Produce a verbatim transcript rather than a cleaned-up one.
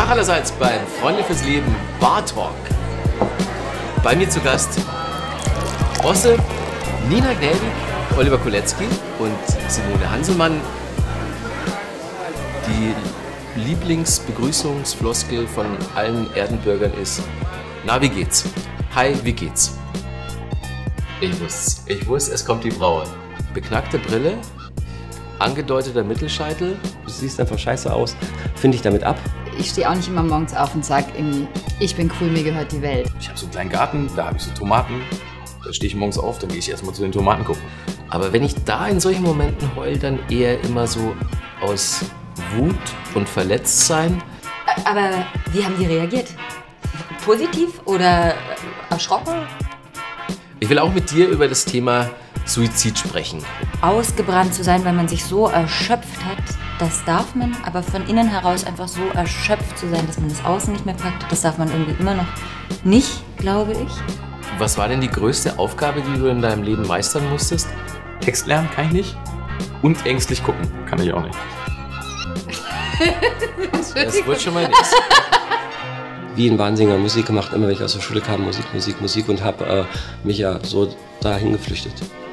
Tag allerseits beim Freunde fürs Leben Bar Talk. Bei mir zu Gast Bosse, Nina Gnädig, Oliver Kolecki und Simone Hanselmann. Die Lieblingsbegrüßungsfloskel von allen Erdenbürgern ist: Na, wie geht's? Hi, wie geht's? Ich wusste, ich wusste, es kommt die Braue. Beknackte Brille, angedeuteter Mittelscheitel. Du siehst einfach scheiße aus. Finde ich damit ab. Ich stehe auch nicht immer morgens auf und sage irgendwie, ich bin cool, mir gehört die Welt. Ich habe so einen kleinen Garten, da habe ich so Tomaten. Da stehe ich morgens auf, dann gehe ich erstmal zu den Tomaten gucken. Aber wenn ich da in solchen Momenten heul, dann eher immer so aus Wut und Verletztsein. Aber wie haben die reagiert? Positiv oder erschrocken? Ich will auch mit dir über das Thema Suizid sprechen. Ausgebrannt zu sein, weil man sich so erschöpft hat, das darf man. Aber von innen heraus einfach so erschöpft zu sein, dass man das Außen nicht mehr packt, das darf man irgendwie immer noch nicht, glaube ich. Was war denn die größte Aufgabe, die du in deinem Leben meistern musstest? Text lernen kann ich nicht und ängstlich gucken kann ich auch nicht. Das wird schon mal nichts. Wie ein Wahnsinniger Musik gemacht, immer wenn ich aus der Schule kam, Musik, Musik, Musik und habe äh, mich ja so dahin geflüchtet.